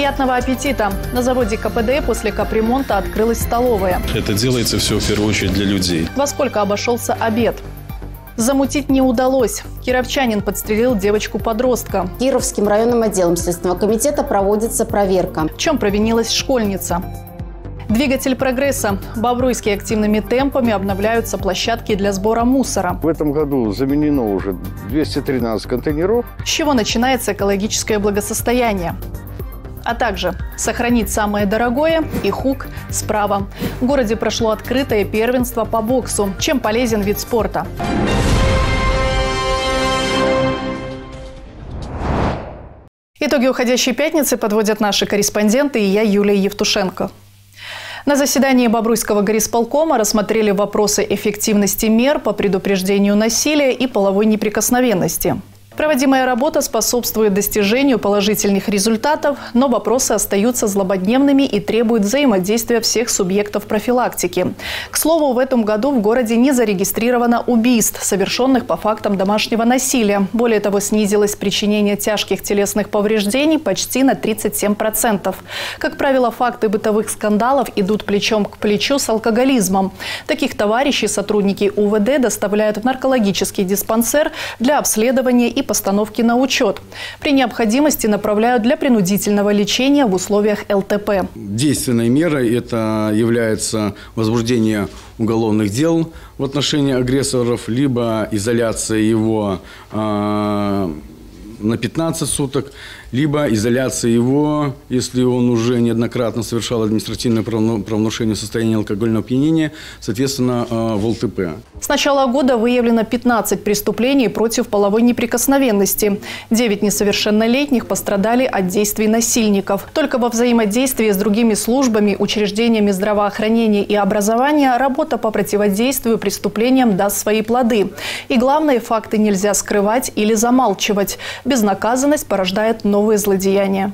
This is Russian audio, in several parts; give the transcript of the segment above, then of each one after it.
Приятного аппетита! На заводе КПД после капремонта открылась столовая. Это делается все в первую очередь для людей. Во сколько обошелся обед? Замутить не удалось. Кировчанин подстрелил девочку-подростка. Кировским районным отделом Следственного комитета проводится проверка. В чем провинилась школьница? Двигатель прогресса. В Бобруйске активными темпами обновляются площадки для сбора мусора. В этом году заменено уже 213 контейнеров. С чего начинается экологическое благосостояние? А также сохранить самое дорогое и хук справа. В городе прошло открытое первенство по боксу. Чем полезен вид спорта? Итоги уходящей пятницы подводят наши корреспонденты и я, Юлия Евтушенко. На заседании Бобруйского горисполкома рассмотрели вопросы эффективности мер по предупреждению насилия и половой неприкосновенности. Проводимая работа способствует достижению положительных результатов, но вопросы остаются злободневными и требуют взаимодействия всех субъектов профилактики. К слову, в этом году в городе не зарегистрировано убийств, совершенных по фактам домашнего насилия. Более того, снизилось причинение тяжких телесных повреждений почти на 37%. Как правило, факты бытовых скандалов идут плечом к плечу с алкоголизмом. Таких товарищей сотрудники УВД доставляют в наркологический диспансер для обследования и постановки на учет. При необходимости направляют для принудительного лечения в условиях ЛТП. Действенной мерой это является возбуждение уголовных дел в отношении агрессоров, либо изоляция его на 15 суток, либо изоляция его, если он уже неоднократно совершал административное правонарушение в состоянии алкогольного опьянения, соответственно, в ЛТП. С начала года выявлено 15 преступлений против половой неприкосновенности. 9 несовершеннолетних пострадали от действий насильников. Только во взаимодействии с другими службами, учреждениями здравоохранения и образования работа по противодействию преступлениям даст свои плоды. И главное, факты нельзя скрывать или замалчивать. Безнаказанность порождает новые злодеяния.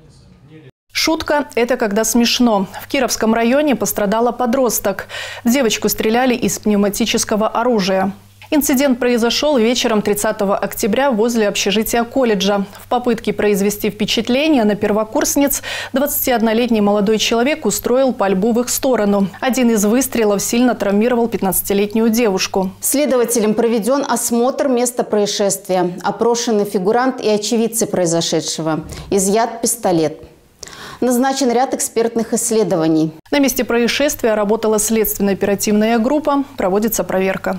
Шутка – это когда смешно. В Кировском районе пострадала подросток. В девочку стреляли из пневматического оружия. Инцидент произошел вечером 30 октября возле общежития колледжа. В попытке произвести впечатление на первокурсниц 21-летний молодой человек устроил пальбу в их сторону. Один из выстрелов сильно травмировал 15-летнюю девушку. Следователем проведен осмотр места происшествия. Опрошены фигурант и очевидцы произошедшего. Изъят пистолет. Назначен ряд экспертных исследований. На месте происшествия работала следственно-оперативная группа. Проводится проверка.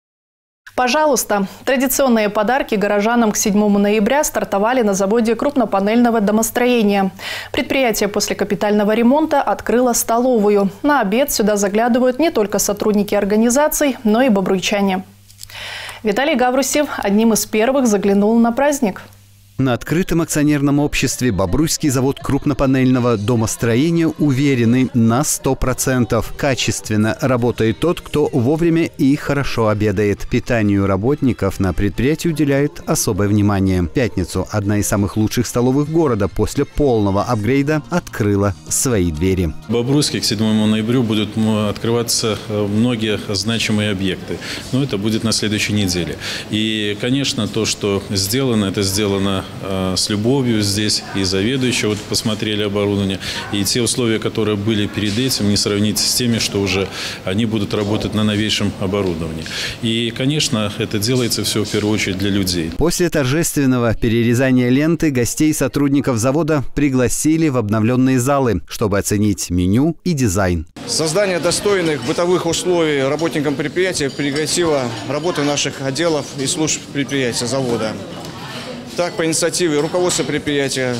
Пожалуйста, традиционные подарки горожанам к 7 ноября стартовали на заводе крупнопанельного домостроения. Предприятие после капитального ремонта открыло столовую. На обед сюда заглядывают не только сотрудники организаций, но и бобруйчане. Виталий Гаврусев одним из первых заглянул на праздник. На открытом акционерном обществе Бобруйский завод крупнопанельного домостроения уверены на 100%. Качественно работает тот, кто вовремя и хорошо обедает. Питанию работников на предприятии уделяет особое внимание. В пятницу одна из самых лучших столовых города после полного апгрейда открыла свои двери. В Бобруйске к 7 ноября будут открываться многие значимые объекты. Но это будет на следующей неделе. И, конечно, то, что сделано, это сделано с любовью здесь, и заведующие вот посмотрели оборудование, и те условия, которые были перед этим, не сравнить с теми, что уже они будут работать на новейшем оборудовании. И, конечно, это делается все в первую очередь для людей. После торжественного перерезания ленты гостей и сотрудников завода пригласили в обновленные залы, чтобы оценить меню и дизайн. Создание достойных бытовых условий работникам предприятия прекратило работу наших отделов и служб предприятия завода. Так, по инициативе руководства предприятия,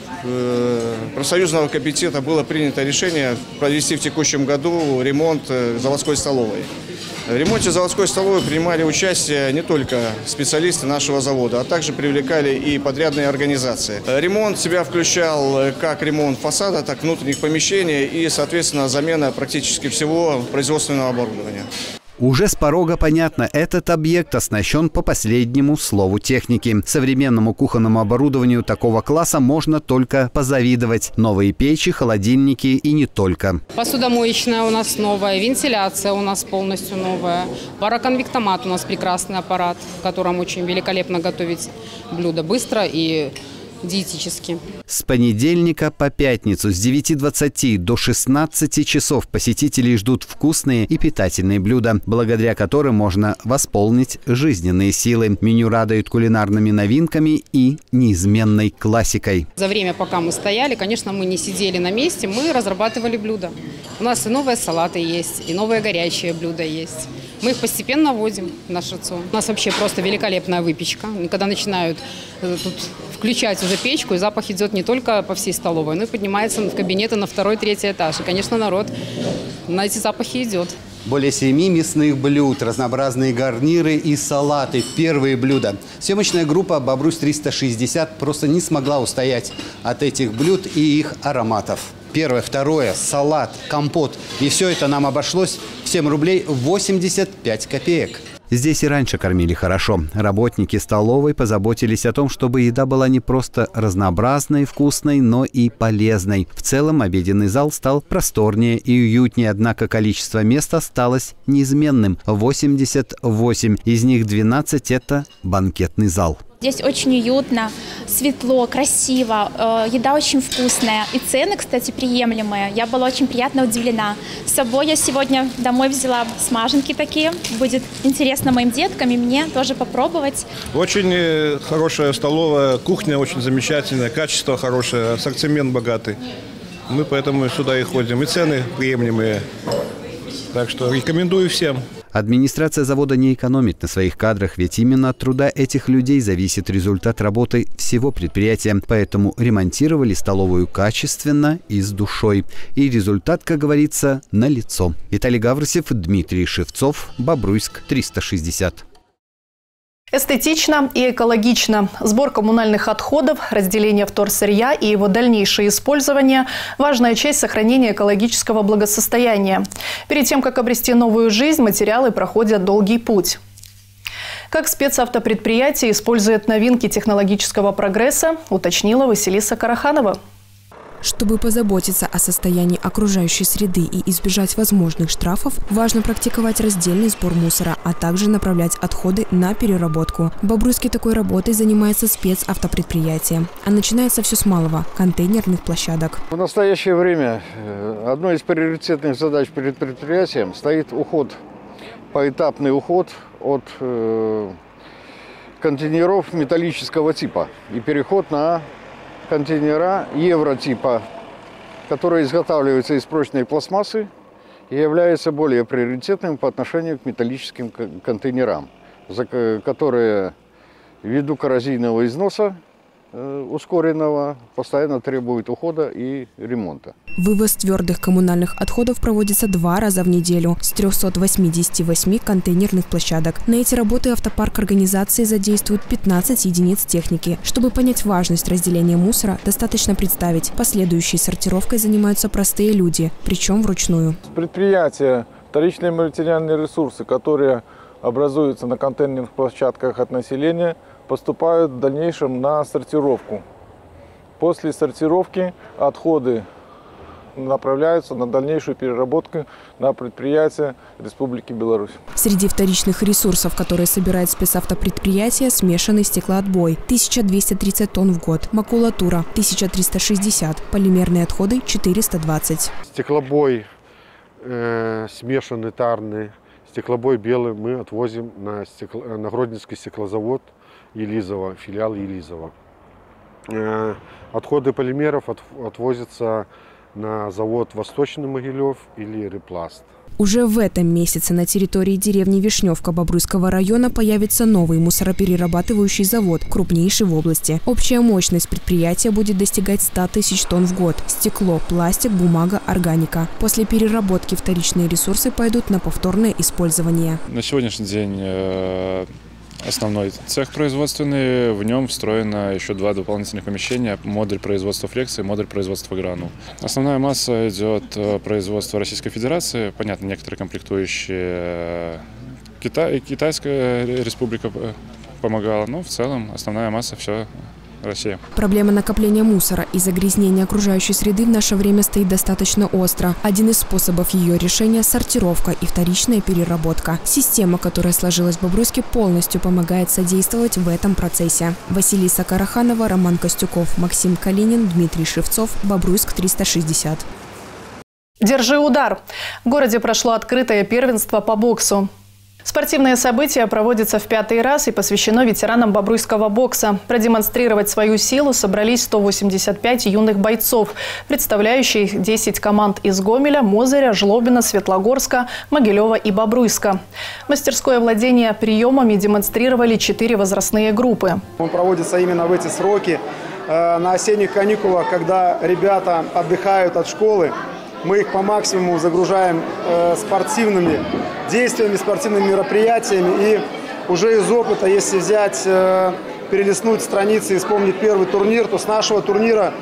профсоюзного комитета было принято решение провести в текущем году ремонт заводской столовой. В ремонте заводской столовой принимали участие не только специалисты нашего завода, а также привлекали и подрядные организации. Ремонт в себя включал как ремонт фасада, так и внутренних помещений и, соответственно, замена практически всего производственного оборудования. Уже с порога понятно, этот объект оснащен по последнему слову техники. Современному кухонному оборудованию такого класса можно только позавидовать. Новые печи, холодильники и не только. Посудомоечная у нас новая, вентиляция у нас полностью новая. Пароконвектомат у нас прекрасный аппарат, в котором очень великолепно готовить блюда быстро и диетически. С понедельника по пятницу с 9:20 до 16 часов посетителей ждут вкусные и питательные блюда, благодаря которым можно восполнить жизненные силы. Меню радует кулинарными новинками и неизменной классикой. За время, пока мы стояли, конечно, мы не сидели на месте, мы разрабатывали блюда. У нас и новые салаты есть, и новые горячие блюда есть. Мы их постепенно вводим в наш рацион. У нас вообще просто великолепная выпечка. Когда начинают тут включать уже печку, и запах идет не только по всей столовой, но и поднимается в кабинеты на 2-3 этаж. И, конечно, народ на эти запахи идет. Более 7 мясных блюд, разнообразные гарниры и салаты. Первые блюда. Съемочная группа «Бобрусь-360» просто не смогла устоять от этих блюд и их ароматов. Первое, второе, салат, компот. И все это нам обошлось в 7 рублей 85 копеек. Здесь и раньше кормили хорошо. Работники столовой позаботились о том, чтобы еда была не просто разнообразной, вкусной, но и полезной. В целом обеденный зал стал просторнее и уютнее, однако количество мест осталось неизменным – 88. Из них 12 – это банкетный зал. Здесь очень уютно, светло, красиво, еда очень вкусная. И цены, кстати, приемлемые. Я была очень приятно удивлена. С собой я сегодня домой взяла смаженки такие. Будет интересно моим деткам и мне тоже попробовать. Очень хорошая столовая, кухня очень замечательная, качество хорошее, ассортимент богатый. Мы поэтому сюда и ходим. И цены приемлемые. Так что рекомендую всем. Администрация завода не экономит на своих кадрах, ведь именно от труда этих людей зависит результат работы всего предприятия. Поэтому ремонтировали столовую качественно и с душой. И результат, как говорится, налицо. Виталий Гавросев, Дмитрий Шевцов, Бобруйск, 360. Эстетично и экологично. Сбор коммунальных отходов, разделение вторсырья и его дальнейшее использование – важная часть сохранения экологического благосостояния. Перед тем, как обрести новую жизнь, материалы проходят долгий путь. Как спецавтопредприятие использует новинки технологического прогресса, уточнила Василиса Караханова. Чтобы позаботиться о состоянии окружающей среды и избежать возможных штрафов, важно практиковать раздельный сбор мусора, а также направлять отходы на переработку. В Бобруйске такой работой занимается спецавтопредприятие. А начинается все с малого – контейнерных площадок. В настоящее время одной из приоритетных задач перед предприятием стоит поэтапный уход от контейнеров металлического типа и переход на контейнера евротипа, которые изготавливаются из прочной пластмассы и являются более приоритетным по отношению к металлическим контейнерам, которые ввиду коррозийного износа ускоренного постоянно требуют ухода и ремонта. Вывоз твердых коммунальных отходов проводится 2 раза в неделю с 388 контейнерных площадок. На эти работы автопарк организации задействует 15 единиц техники. Чтобы понять важность разделения мусора, достаточно представить. Последующей сортировкой занимаются простые люди, причем вручную. Предприятия, вторичные материальные ресурсы, которые образуются на контейнерных площадках от населения, поступают в дальнейшем на сортировку. После сортировки отходы направляются на дальнейшую переработку на предприятия Республики Беларусь. Среди вторичных ресурсов, которые собирает спецавтопредприятие, смешанный стеклоотбой – 1230 тонн в год, макулатура – 1360, полимерные отходы – 420. Стеклобой смешанный тарный, стеклобой белый мы отвозим на Гродненский стеклозавод Елизово, филиал Елизово. Отходы полимеров отвозятся на завод Восточный Могилев или Репласт. Уже в этом месяце на территории деревни Вишневка Бобруйского района появится новый мусороперерабатывающий завод, крупнейший в области. Общая мощность предприятия будет достигать 100 тысяч тонн в год. Стекло, пластик, бумага, органика. После переработки вторичные ресурсы пойдут на повторное использование. На сегодняшний день основной цех производственный, в нем встроено еще 2 дополнительных помещения, модуль производства флекции, модуль производства гранул. Основная масса идет производства Российской Федерации, понятно, некоторые комплектующие Китайская республика помогала, но в целом основная масса все Россия. Проблема накопления мусора и загрязнения окружающей среды в наше время стоит достаточно остро. Один из способов ее решения – сортировка и вторичная переработка. Система, которая сложилась в Бобруйске, полностью помогает содействовать в этом процессе. Василиса Караханова, Роман Костюков, Максим Калинин, Дмитрий Шевцов, Бобруйск 360. Держи удар! В городе прошло открытое первенство по боксу. Спортивное событие проводится в 5-й раз и посвящено ветеранам бобруйского бокса. Продемонстрировать свою силу собрались 185 юных бойцов, представляющих 10 команд из Гомеля, Мозыря, Жлобина, Светлогорска, Могилева и Бобруйска. Мастерское владение приемами демонстрировали 4 возрастные группы. Он проводится именно в эти сроки, на осенних каникулах, когда ребята отдыхают от школы. Мы их по максимуму загружаем спортивными действиями, спортивными мероприятиями. И уже из опыта, если взять, перелистнуть страницы и вспомнить первый турнир, то с нашего турнира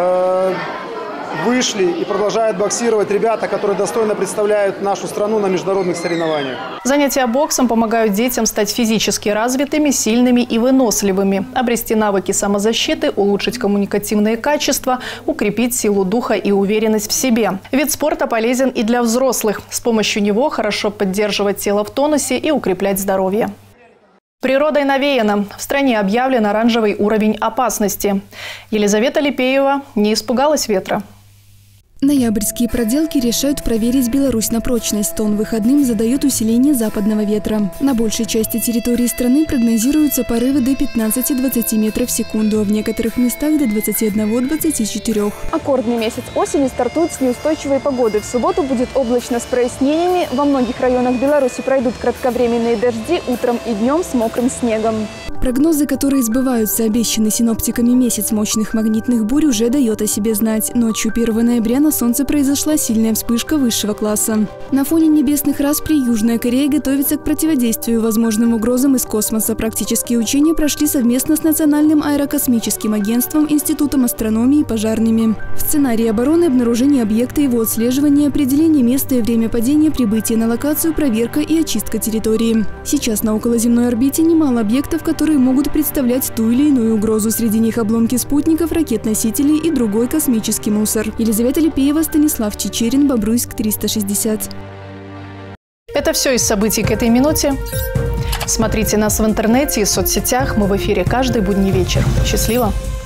вышли и продолжают боксировать ребята, которые достойно представляют нашу страну на международных соревнованиях. Занятия боксом помогают детям стать физически развитыми, сильными и выносливыми, обрести навыки самозащиты, улучшить коммуникативные качества, укрепить силу духа и уверенность в себе. Вид спорта полезен и для взрослых. С помощью него хорошо поддерживать тело в тонусе и укреплять здоровье. Природой навеяно. В стране объявлен оранжевый уровень опасности. Елизавета Липеева не испугалась ветра. Ноябрьские проделки решают проверить Беларусь на прочность. Тон выходным задает усиление западного ветра. На большей части территории страны прогнозируются порывы до 15-20 метров в секунду, а в некоторых местах до 21-24. Аккордный месяц осени стартует с неустойчивой погоды. В субботу будет облачно с прояснениями. Во многих районах Беларуси пройдут кратковременные дожди утром и днем с мокрым снегом. Прогнозы, которые сбываются, обещанный синоптиками месяц мощных магнитных бурь, уже дает о себе знать. Ночью 1 ноября на Солнце произошла сильная вспышка высшего класса. На фоне небесных расприй Южная Корея готовится к противодействию возможным угрозам из космоса. Практические учения прошли совместно с Национальным аэрокосмическим агентством, Институтом астрономии и пожарными. В сценарии обороны обнаружение объекта, его отслеживание, определение места и время падения, прибытие на локацию, проверка и очистка территории. Сейчас на околоземной орбите немало объектов, которые могут представлять ту или иную угрозу. Среди них обломки спутников, ракет-носителей и другой космический мусор. Елизавета Липеева, Станислав Чечерин, Бобруйск 360. Это все из событий к этой минуте. Смотрите нас в интернете и соцсетях. Мы в эфире каждый будний вечер. Счастливо!